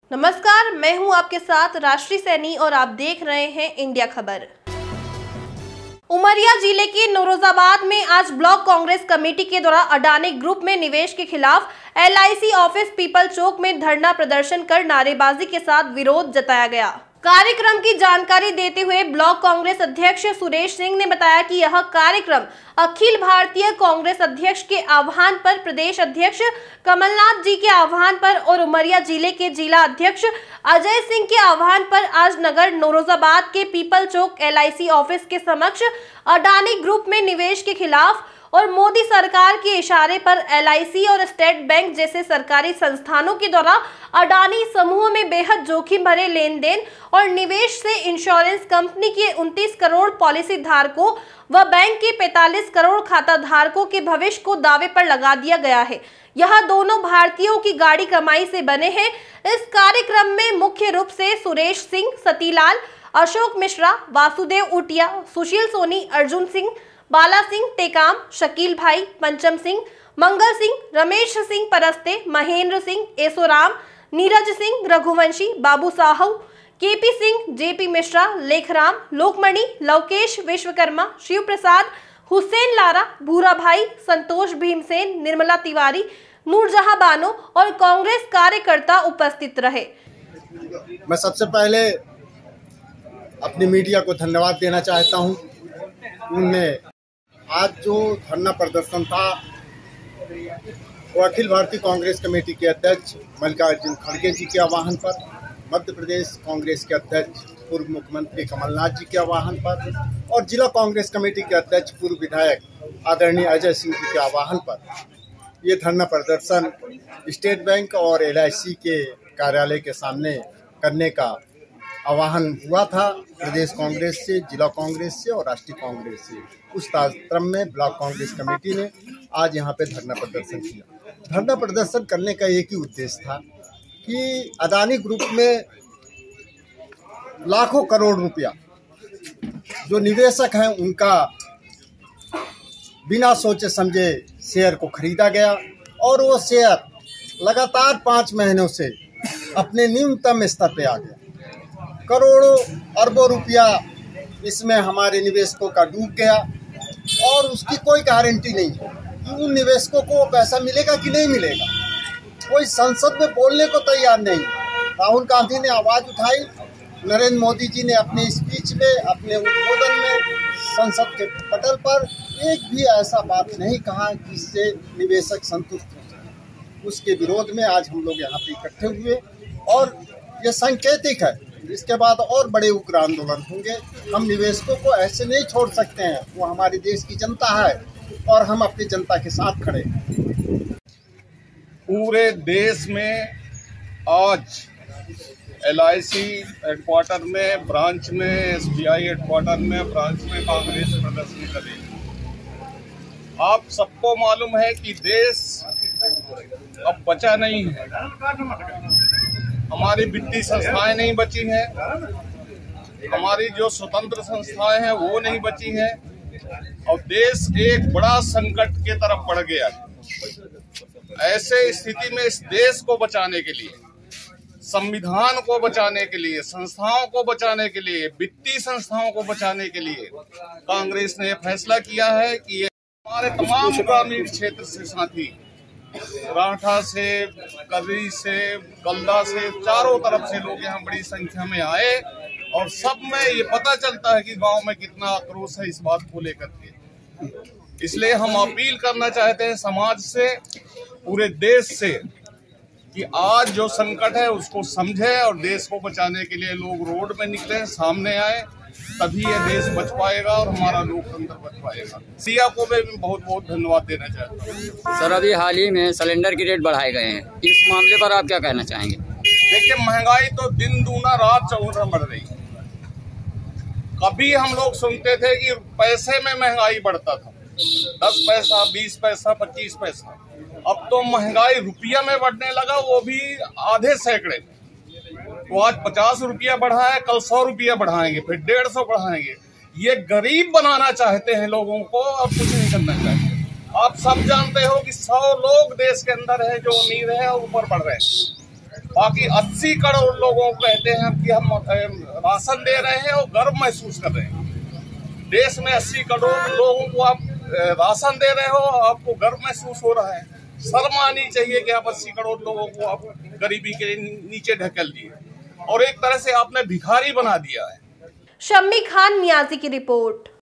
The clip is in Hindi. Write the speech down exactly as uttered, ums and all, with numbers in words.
नमस्कार, मैं हूं आपके साथ राष्ट्रीय सैनी और आप देख रहे हैं इंडिया खबर। उमरिया जिले के नौरोजाबाद में आज ब्लॉक कांग्रेस कमेटी के द्वारा अडानी ग्रुप में निवेश के खिलाफ L I C office Peepal Chowk में धरना प्रदर्शन कर नारेबाजी के साथ विरोध जताया गया। कार्यक्रम की जानकारी देते हुए ब्लॉक कांग्रेस अध्यक्ष सुरेश सिंह ने बताया कि यह कार्यक्रम अखिल भारतीय कांग्रेस अध्यक्ष के आह्वान पर, प्रदेश अध्यक्ष कमलनाथ जी के आह्वान पर और उमरिया जिले के जिला अध्यक्ष अजय सिंह के आह्वान पर आज नगर नौरोजाबाद के Peepal Chowk L I C office के समक्ष अडानी ग्रुप में निवेश के खिलाफ और मोदी सरकार के इशारे पर एल आई सी और स्टेट बैंक जैसे सरकारी संस्थानों के द्वारा अडानी समूह में बेहद जोखिम भरे लेन देन और निवेश से इंश्योरेंस कंपनी के उनतीस करोड़ पॉलिसी धारकों व बैंक के पैंतालीस करोड़ खाता धारकों के भविष्य को दावे पर लगा दिया गया है। यह दोनों भारतीयों की गाड़ी कमाई से बने हैं। इस कार्यक्रम में मुख्य रूप से सुरेश सिंह, सतीलाल, अशोक मिश्रा, वासुदेव उटिया, सुशील सोनी, अर्जुन सिंह, बाला सिंह टेकाम, शकील भाई, पंचम Singh, Mangal Singh, Ramesh Singh Paraste, Mahendra Singh, एसोराम, Neeraj Singh, Raghuvanshi, Babu Sahu, K P Singh, J P Mishra, Lekhram, Lokmani, Lavkesh Vishwakarma, Shiv Prasad, Hussain Lara, Bhura bhai, संतोष भीमसेन, निर्मला तिवारी, नूरजहां बानो और कांग्रेस कार्यकर्ता उपस्थित रहे। मैं सबसे पहले अपनी मीडिया को धन्यवाद देना चाहता हूं। उनने आज जो धरना प्रदर्शन था वो अखिल भारतीय कांग्रेस कमेटी के अध्यक्ष मल्लिकार्जुन खड़गे जी के आह्वान पर, मध्य प्रदेश कांग्रेस के अध्यक्ष पूर्व मुख्यमंत्री कमलनाथ जी के आह्वान पर और जिला कांग्रेस कमेटी के अध्यक्ष पूर्व विधायक आदरणीय अजय सिंह जी के आह्वान पर ये धरना प्रदर्शन स्टेट बैंक और एल आई सी के कार्यालय के सामने करने का आह्वान हुआ था। प्रदेश कांग्रेस से, जिला कांग्रेस से और राष्ट्रीय कांग्रेस से। उस क्रम में ब्लॉक कांग्रेस कमेटी ने आज यहाँ पे धरना प्रदर्शन किया। धरना प्रदर्शन करने का एक ही उद्देश्य था कि अडानी ग्रुप में लाखों करोड़ रुपया जो निवेशक हैं उनका बिना सोचे समझे शेयर को खरीदा गया और वो शेयर लगातार पाँच महीनों से अपने न्यूनतम स्तर पे आ गया। करोड़ों अरबों रुपया इसमें हमारे निवेशकों का डूब गया और उसकी कोई गारंटी नहीं है कि उन निवेशकों को पैसा मिलेगा कि नहीं मिलेगा। कोई संसद में बोलने को तैयार नहीं। राहुल गांधी ने आवाज़ उठाई, नरेंद्र मोदी जी ने अपने स्पीच में, अपने उद्बोधन में संसद के पटल पर एक भी ऐसा बात नहीं कहा जिससे निवेशक संतुष्ट हो जाए। उसके विरोध में आज हम लोग यहाँ पे इकट्ठे हुए और ये सांकेतिक है, इसके बाद और बड़े उग्र आंदोलन होंगे। हम निवेशकों को ऐसे नहीं छोड़ सकते हैं, वो हमारे देश की जनता है और हम अपनी जनता के साथ खड़े हैं। पूरे देश में आज एल आई सी हेडक्वार्टर में, ब्रांच में, एस बी आई हेडक्वार्टर में, ब्रांच में कांग्रेस प्रदर्शन करेगी। आप सबको मालूम है कि देश अब बचा नहीं है, हमारी वित्तीय संस्थाएं नहीं बची हैं, हमारी जो स्वतंत्र संस्थाएं हैं वो नहीं बची हैं और देश एक बड़ा संकट के तरफ बढ़ गया है। ऐसे स्थिति में इस देश को बचाने के लिए, संविधान को बचाने के लिए, संस्थाओं को बचाने के लिए, वित्तीय संस्थाओं को बचाने के लिए कांग्रेस ने फैसला किया है कि ये हमारे तमाम ग्रामीण क्षेत्र से साथी, राठा से, करी से, गल्दा से, चारों तरफ से लोग यहाँ बड़ी संख्या में आए और सब में ये पता चलता है कि गांव में कितना आक्रोश है इस बात को लेकर के। इसलिए हम अपील करना चाहते हैं समाज से, पूरे देश से कि आज जो संकट है उसको समझे और देश को बचाने के लिए लोग रोड में निकले, सामने आए, तभी ये देश बच पाएगा और हमारा लोकतंत्र बच पाएगा। सिया को भी बहुत बहुत धन्यवाद देना चाहता हूँ। सर, अभी हाल ही में सिलेंडर की रेट बढ़ाए गए हैं, इस मामले पर आप क्या कहना चाहेंगे? देखिए, महंगाई तो दिन दूना रात चौगुना बढ़ रही है। कभी हम लोग सुनते थे कि पैसे में महंगाई बढ़ता था, दस पैसा, बीस पैसा, पच्चीस पैसा। अब तो महंगाई रुपया में बढ़ने लगा, वो भी आधे सैकड़े। तो आज पचास रुपया बढ़ा है, कल सौ रुपया बढ़ाएंगे, फिर डेढ़ सौ बढ़ाएंगे। ये गरीब बनाना चाहते हैं लोगों को, अब कुछ नहीं करना चाहिए। आप सब जानते हो कि सौ लोग देश के अंदर है जो अमीर है और ऊपर बढ़ रहे हैं। बाकी अस्सी करोड़ लोगों को कहते हैं कि हम राशन दे रहे हैं और गर्व महसूस कर रहे हैं। देश में अस्सी करोड़ लोगों को आप राशन दे रहे हो, आपको गर्व महसूस हो रहा है। शर्म आनी चाहिए कि आप अस्सी करोड़ लोगों को आप गरीबी के नीचे ढकेल दिए और एक तरह से आपने भिखारी बना दिया है। शम्मी खान मियाजी की रिपोर्ट।